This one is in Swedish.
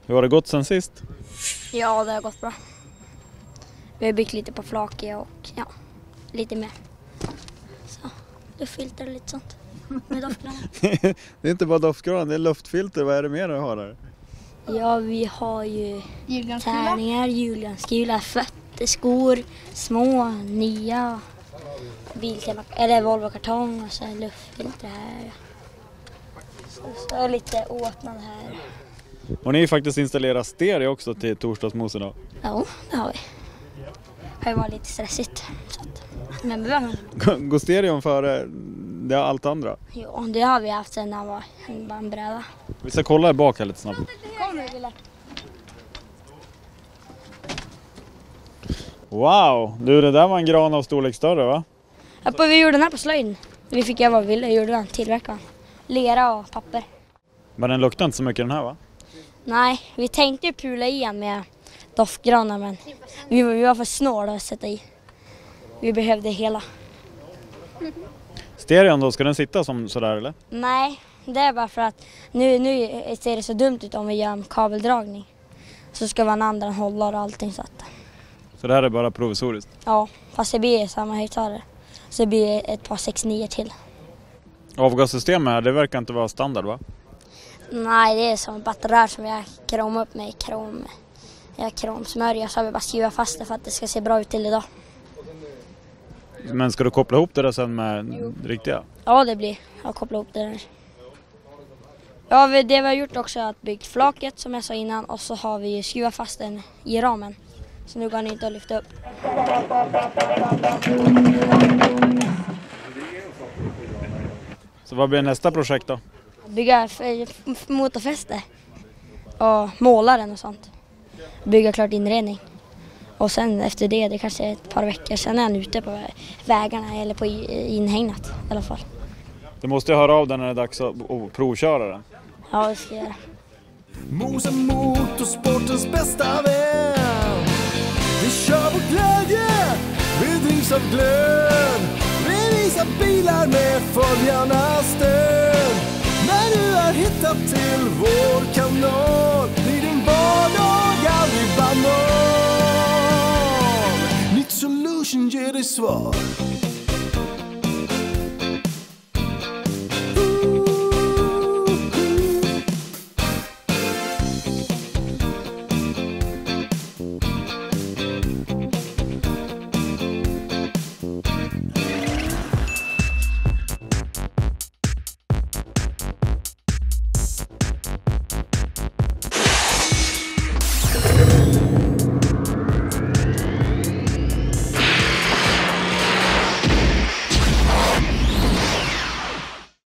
Hur har det gått sen sist? Ja, det har gått bra. Vi har byggt lite på flaket och ja, lite mer. Så, luftfilter och lite sånt. Med doftgranar. Det är inte bara doftgranar, det är luftfilter. Vad är det mer du har där? Ja, vi har ju tärningar, julgranskula, fötter, skor, små, nya, Biltema, eller Volvo-kartong och så luftfilter här. Så är lite åtnad här. Och ni har ju faktiskt installerat stereo också till torsdagsmosen då. Ja, det har vi. Det har varit lite stressigt. Så att, men Går stereon före det är allt andra? ja, det har vi haft sedan jag var en bräda. Vi ska kolla här bak här lite snabbt. Wow, du det där var en gran av storlek större va? Ja, vi gjorde den här på slöjden. Vi fick göra vad vi ville, gjorde den, tillverkaren. Lera och papper. Men den luktar inte så mycket den här va? Nej, vi tänkte ju pula i den med doftgranar men vi var för snåla att sätta i. Vi behövde hela. Stereon då, ska den sitta som sådär eller? Nej, det är bara för att nu ser det så dumt ut om vi gör en kabeldragning. Så ska en annan hålla och allting så att. Så det här är bara provisoriskt? Ja, fast det blir samma högtalare. Så det blir ett par 6-9 till. Avgassystemet här, det verkar inte vara standard va? Nej, det är som batterier som vi har kromat upp med kromsmörja. Så har vi bara skruvat fast det för att det ska se bra ut till idag. Men ska du koppla ihop det där sen med riktiga? Ja, det blir. Jag kopplar ihop det där. Ja, det vi har gjort också är att byggt flaket som jag sa innan. Och så har vi skruvat fast den i ramen. Så nu går den inte att lyfta upp. Så vad blir nästa projekt då? Bygga motorfäste. Och måla den och sånt. Bygga klart inredning. Och sen efter det kanske är ett par veckor. Sen är han ute på vägarna eller på inhägnat i alla fall. Du måste ju höra av den när det är dags att provköra den. Ja, det ska jag göra. Mose motorsportens bästa vän. Vi kör vår glädje, vi drivs av glöd. Vi visar bilar med följarnas stöd. När du har hittat till vår kanal blir din vardag aldrig banal. Nytt Solution ger dig svar.